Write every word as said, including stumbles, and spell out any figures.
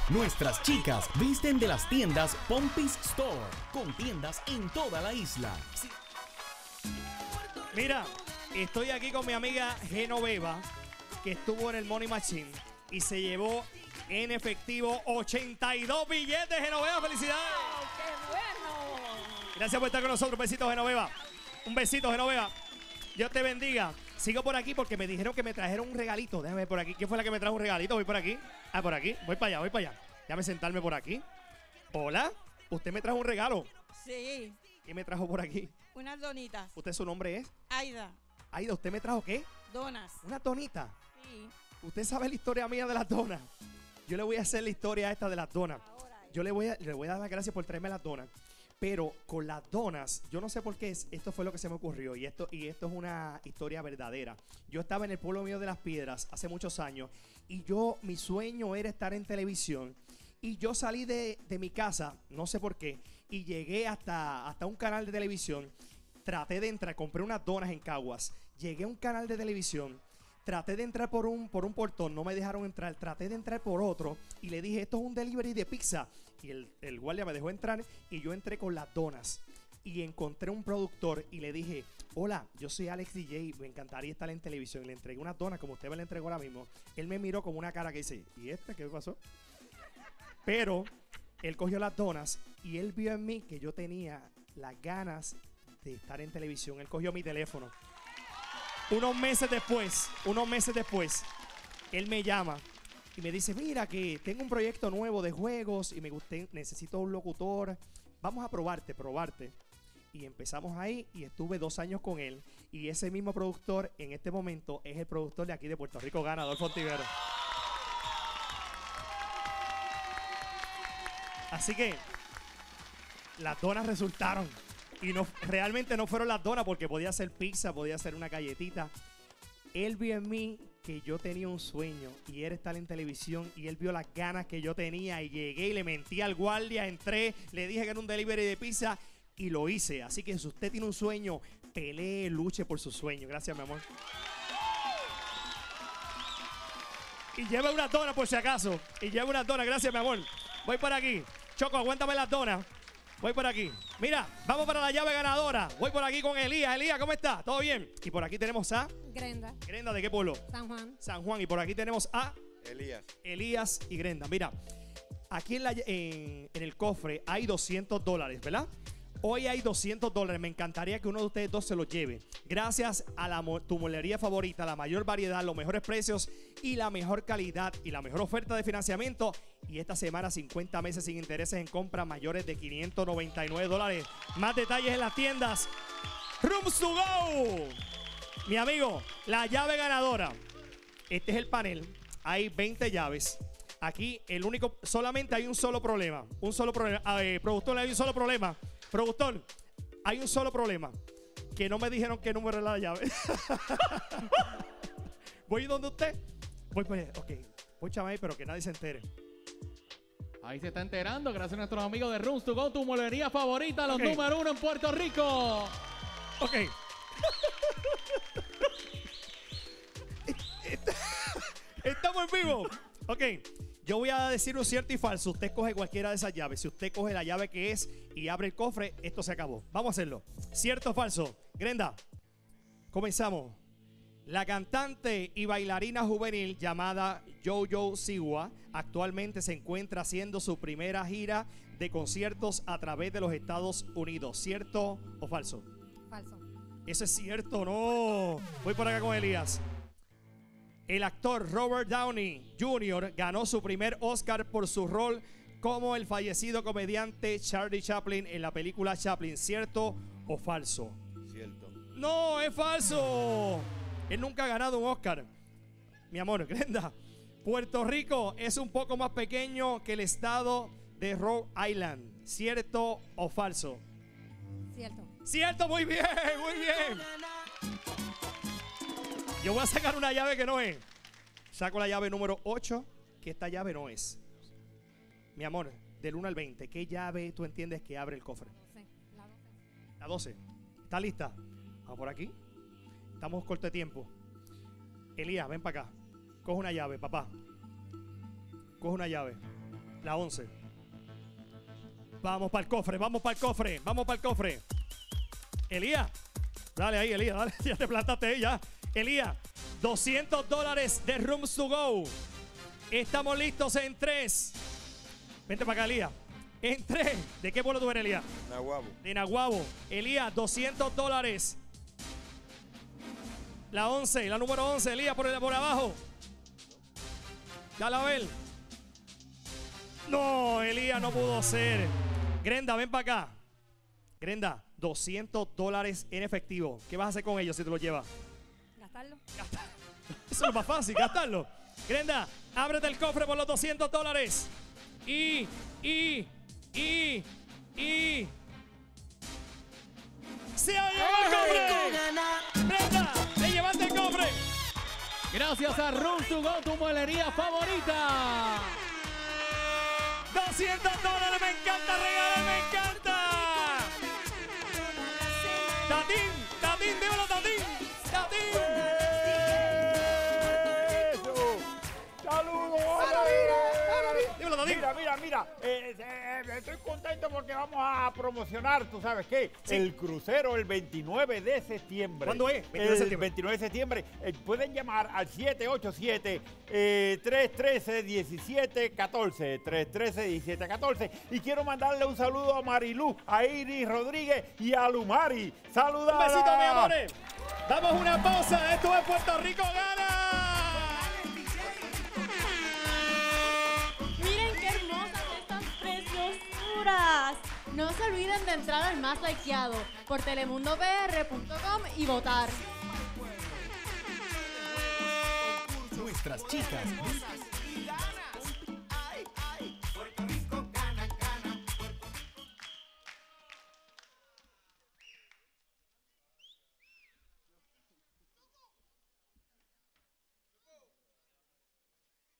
Nuestras chicas visten de las tiendas Pompis Store, con tiendas en toda la isla. Sí. Mira, estoy aquí con mi amiga Genoveva, que estuvo en el Money Machine y se llevó en efectivo ochenta y dos billetes. Genoveva, felicidades. ¡Oh, qué bueno! Gracias por estar con nosotros. Besitos, Genoveva. Un besito, Genoveva. Dios te bendiga. Sigo por aquí porque me dijeron que me trajeron un regalito. Déjame ver por aquí. ¿Quién fue la que me trajo un regalito? Voy por aquí. Ah, por aquí. Voy para allá, voy para allá. Déjame sentarme por aquí. Hola. Usted me trajo un regalo. Sí, ¿Quién me trajo por aquí? unas donitas. ¿Usted su nombre es? Aida, Aida, ¿usted me trajo qué? donas. Una donita. Sí. ¿Usted sabe la historia mía de las donas? Yo le voy a hacer la historia esta de las donas. Ahora, Yo le voy a, le voy a dar las gracias por traerme las donas. Pero con las donas, yo no sé por qué, es, esto fue lo que se me ocurrió. Y esto, y esto es una historia verdadera. Yo estaba en el pueblo mío de Las Piedras hace muchos años. Y yo, mi sueño era estar en televisión. Y yo salí de, de mi casa, no sé por qué, y llegué hasta, hasta un canal de televisión. Traté de entrar, compré unas donas en Caguas. Llegué a un canal de televisión. Traté de entrar por un, por un portón, no me dejaron entrar. Traté de entrar por otro y le dije, esto es un delivery de pizza. Y el, el guardia me dejó entrar y yo entré con las donas. Y encontré un productor y le dije, hola, yo soy Alex D J, me encantaría estar en televisión. Y le entregué unas donas como usted me la entregó ahora mismo. Él me miró con una cara que dice, ¿y este qué pasó? Pero él cogió las donas y él vio en mí que yo tenía las ganas de estar en televisión. Él cogió mi teléfono. Unos meses después, unos meses después, él me llama y me dice, mira que tengo un proyecto nuevo de juegos y me gusté, necesito un locutor. Vamos a probarte, probarte. Y empezamos ahí y estuve dos años con él. Y ese mismo productor en este momento es el productor de aquí de Puerto Rico, Gana, Adolfo Ontiveros. Así que las donas resultaron. Y no, realmente no fueron las donas porque podía ser pizza, podía ser una galletita. Él vio en mí que yo tenía un sueño y era estar en televisión y él vio las ganas que yo tenía y llegué y le mentí al guardia, entré, le dije que era un delivery de pizza y lo hice. Así que si usted tiene un sueño, pelee, luche por su sueño. Gracias, mi amor. Y lleva una dona por si acaso. Y lleva una dona. Gracias, mi amor. Voy por aquí. Choco, aguántame las donas. Voy por aquí. Mira, vamos para la llave ganadora. Voy por aquí con Elías. Elías, ¿cómo está? ¿Todo bien? Y por aquí tenemos a... Grenda. Grenda, ¿de qué pueblo? San Juan. San Juan. Y por aquí tenemos a... Elías. Elías y Grenda. Mira, aquí en, la, en, en el cofre hay doscientos dólares, ¿verdad? Hoy hay doscientos dólares. Me encantaría que uno de ustedes dos se los lleve. Gracias a la, tu molería favorita, la mayor variedad, los mejores precios y la mejor calidad y la mejor oferta de financiamiento. Y esta semana cincuenta meses sin intereses en compras mayores de quinientos noventa y nueve dólares. Más detalles en las tiendas. Rooms to Go. Mi amigo, la llave ganadora. Este es el panel. Hay veinte llaves. Aquí el único, solamente hay un solo problema. Un solo problema. Eh, productor, hay un solo problema. Productor, hay un solo problema. Que no me dijeron qué número es la llave. ¿Voy donde usted? Voy por allá. Ok. Voy chamay, pero que nadie se entere. Ahí se está enterando, gracias a nuestros amigos de Rooms to Go, tu molería favorita, los Ok. número uno en Puerto Rico. Ok. Estamos en vivo. Ok. Yo voy a decir un cierto y falso. Usted coge cualquiera de esas llaves. Si usted coge la llave que es y abre el cofre, esto se acabó. Vamos a hacerlo. ¿Cierto o falso? Grenda, comenzamos. La cantante y bailarina juvenil llamada Jojo Siwa actualmente se encuentra haciendo su primera gira de conciertos a través de los Estados Unidos. ¿Cierto o falso? Falso. Eso es cierto, no. Voy por acá con Elías. El actor Robert Downey junior ganó su primer Oscar por su rol como el fallecido comediante Charlie Chaplin en la película Chaplin. ¿Cierto o falso? Cierto. No, es falso. Él nunca ha ganado un Oscar. Mi amor, Grenda. Puerto Rico es un poco más pequeño que el estado de Rhode Island. ¿Cierto o falso? Cierto. Cierto, muy bien, muy bien. Yo voy a sacar una llave que no es. Saco la llave número ocho, que esta llave no es. Mi amor, del uno al veinte, ¿qué llave tú entiendes que abre el cofre? doce. La doce. La doce. ¿Está lista? Vamos por aquí. Estamos corto de tiempo. Elías, ven para acá. Coge una llave, papá. Coge una llave. La once. Vamos para el cofre, vamos para el cofre, vamos para el cofre. Elías, dale ahí, Elías, dale, ya te plantaste ahí, ya. Elías, doscientos dólares de Rooms to Go. Estamos listos en tres. Vente para acá, Elías. En tres. ¿De qué pueblo tú eres, Elías? Nahuabo. De Nahuabo. Elías, doscientos dólares. La once, la número once, Elías, por, el, por abajo. Dale a ver. No, Elías no pudo ser. Grenda, ven para acá. Grenda, doscientos dólares en efectivo. ¿Qué vas a hacer con ellos si te los llevas? Gastarlo. Gastar. Eso es lo más fácil, gastarlo. Grenda, ábrete el cofre por los doscientos dólares. Y, y, y, y. ¡Se ha llevado el cofre! Grenda, te llevaste el cofre. Gracias a Rooms to Go, tu mueblería favorita. doscientos dólares, me encanta regalar, me encanta. Tatín, Tatín, dímelo, Tatín. Tatín. ¡Eso! ¡Saludos! Dímelo, Tatín. Mira, mira, mira. eh, eh, estoy contento porque vamos a promocionar, ¿tú sabes qué? Sí. El crucero el veintinueve de septiembre. ¿Cuándo es? veintinueve de El septiembre. veintinueve de septiembre. Eh, pueden llamar al siete ocho siete, tres uno tres, uno siete uno cuatro. tres uno tres, uno siete uno cuatro. Y quiero mandarle un saludo a Marilú, a Iris Rodríguez y a Lumari. ¡Saludos! Un besito, mi amores. Damos una pausa. Esto es Puerto Rico Gana. Miren qué hermosas estas preciosuras. No se olviden de entrar al más likeado por telemundo p r punto com y votar. Nuestras chicas.